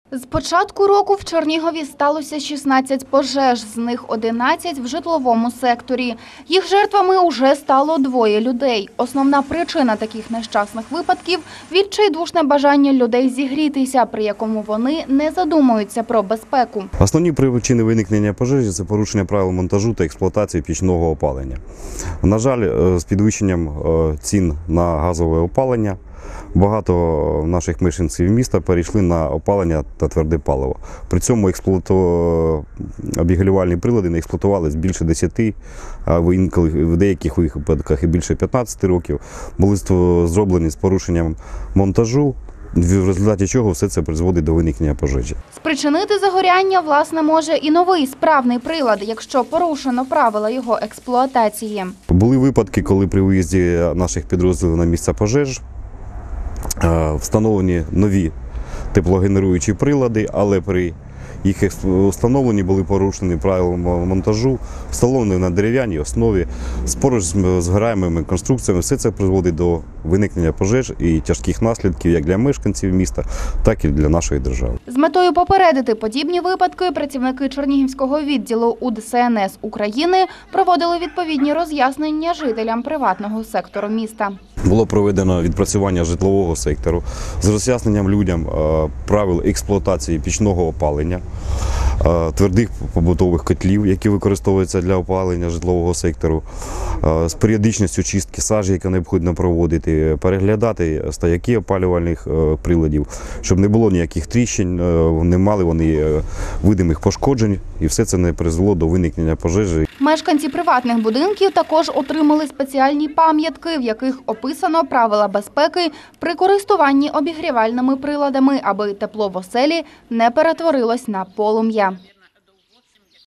З початку року в Чернігові сталося 16 пожеж, з них 11 в житловому секторі. Їх жертвами уже стало 2 людей. Основна причина таких нещасних випадків – відчайдушне бажання людей зігрітися, при якому вони не задумуються про безпеку. Основні причини виникнення пожежі – це порушення правил монтажу та експлуатації пічного опалення. На жаль, з підвищенням цін на газове опалення багато наших мешканців міста перейшли на опалення та тверде паливо. При цьому обігрівальні прилади не експлуатувалися більше 10, а в деяких випадках і більше 15 років. Були зроблені з порушенням монтажу, в результаті чого все це призводить до виникнення пожежі. Спричинити загоряння, власне, може і новий справний прилад, якщо порушено правила його експлуатації. Були випадки, коли при виїзді наших підрозділів на місце пожеж встановлені нові теплогенеруючі прилади, але при їх встановленні були порушені правила монтажу, встановлені на дерев'яній основі, поруч з згораємими конструкціями. Все це призводить до виникнення пожеж і тяжких наслідків як для мешканців міста, так і для нашої держави. З метою попередити подібні випадки працівники Чернігівського відділу УДСНС України проводили відповідні роз'яснення жителям приватного сектору міста. Було проведено відпрацювання житлового сектору з роз'ясненням людям правил експлуатації пічного опалення, твердих побутових котлів, які використовуються для опалення житлового сектору, з періодичністю чистки сажі, яку необхідно проводити, переглядати стояки опалювальних приладів, щоб не було ніяких тріщин, не мали вони видимих пошкоджень, і все це не призвело до виникнення пожежі. Мешканці приватних будинків також отримали спеціальні пам'ятки, в яких описано правила безпеки при користуванні обігрівальними приладами, аби тепло в оселі не перетворилось на полум'я.